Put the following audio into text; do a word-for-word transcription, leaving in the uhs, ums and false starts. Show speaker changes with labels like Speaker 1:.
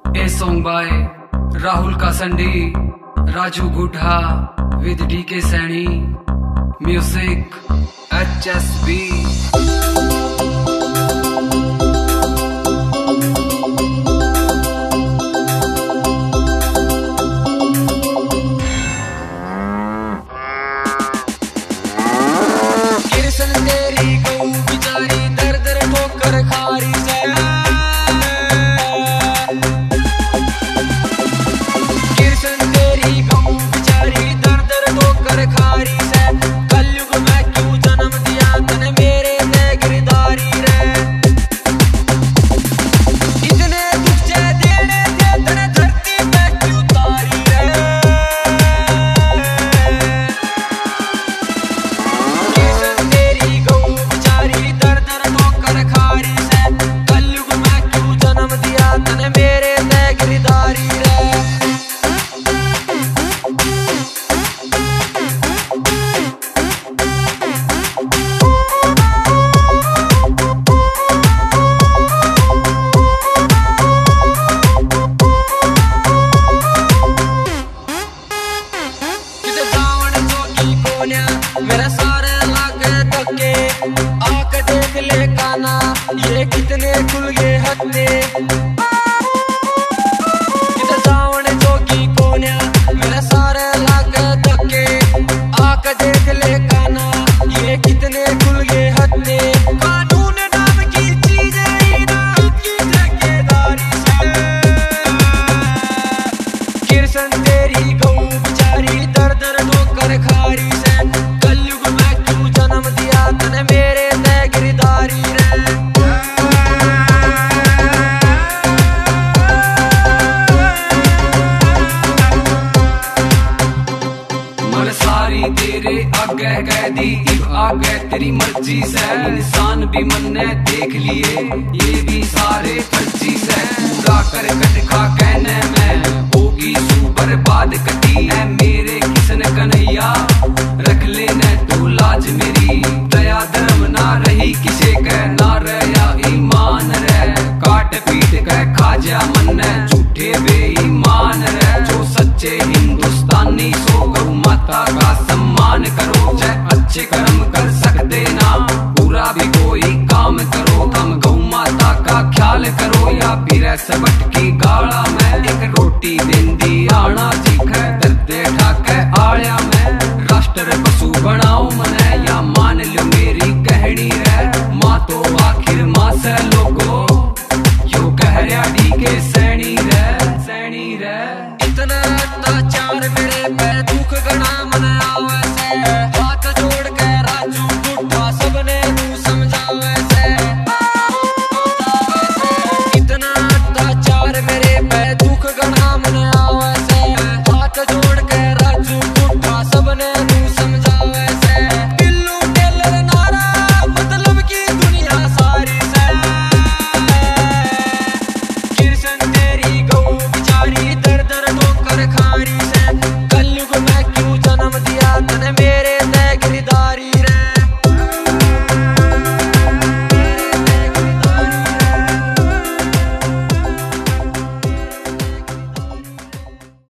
Speaker 1: A song by Rahul Kasandi, Raju Gudha with D K Sani. Music H S B.
Speaker 2: तेरी गऊ बिचारी दर दर ठोकर खारी से कृष्ण तेरी गऊ बिचारी दर दर ठोकर खारी से कलयुग में क्यों जन्म दिया तने मेरे ने गिरधारी रे इतने दुख से देने थे तने धरती पे क्यों तारी रे मेरा सारे लागे धक्के आके देख ले काना ये कितने खुल गए हत्ते किते सावण जोगी कोन्या मेरा सारे लागे धक्के आके देख ले काना ये कितने खुल गए हत्ते कानून नाम की चीज है ना की ठेकेदारी से कृष्ण तेरी गऊ बिचारी दर दर ठोकर खारी से मेरे ने गिरधारी रे
Speaker 1: मन सारी तेरे आगे कह दी इब आगे तेरी मर्जी से इंसान भी मन ने देख लिए ये भी सारे फर्जी से पूरा कर कट खा कहने में होगी सू बर्बाद कटी है मेरे किसन कन्हैया रख लेने तू लाज मेरी दया दर